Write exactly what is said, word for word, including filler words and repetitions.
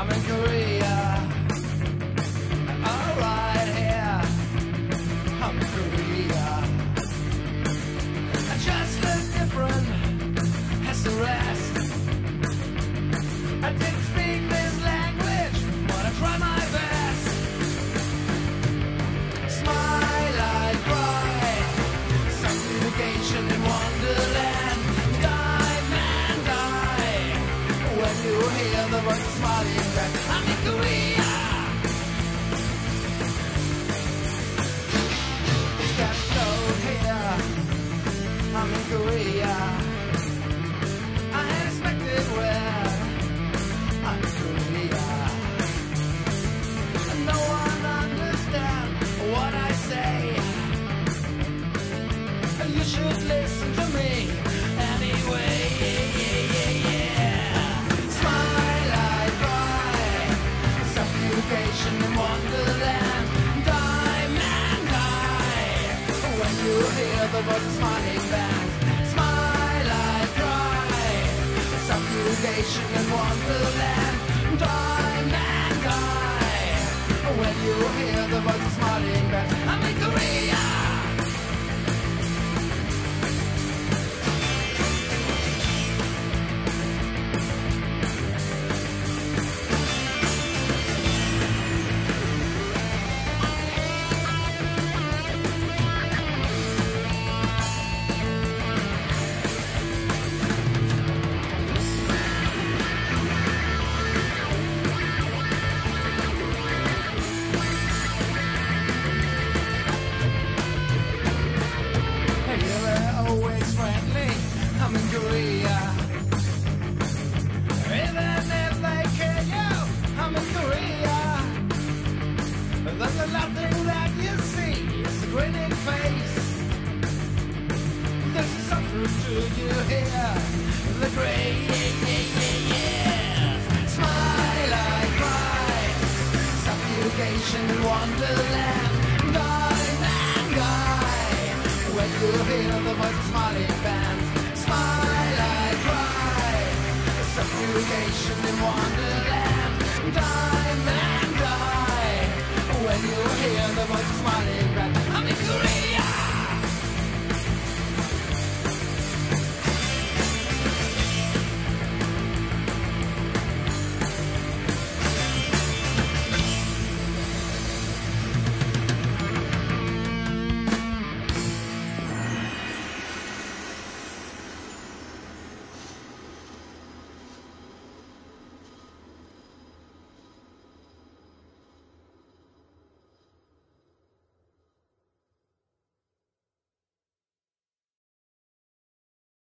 I'm in Korea. All right here, I'm in Korea. I just look different as the rest. I didn't speak this language, but I try my best. Smile, I cry, subjugation in Wonderland. Die, man, die. When you hear the voice smiling back, I'm in Korea. It's got cold here, I'm in Korea. I had expected where I'm in Korea. And no one understands what I say. You should listen to me anyway. Yeah, yeah, yeah. Smile, I cry. Subjugation in Wonderland. Die, man, die. When you hear the voice smiling band. Smile, I cry. Subjugation in Wonderland. Die, man, die. When you hear the voice smiling band. I'm in Korea. I'm in Korea. Even if they kill you, I'm in Korea. There's a nothing that you see, it's a grinning face. There's a suffering to you here, the great, yeah, yeah, yeah, yeah. Smile, I cry, subjugation in Wonderland. Die, man, die, when you hear the voice of smiling bands. Smile, I cry, subjugation in Wonderland.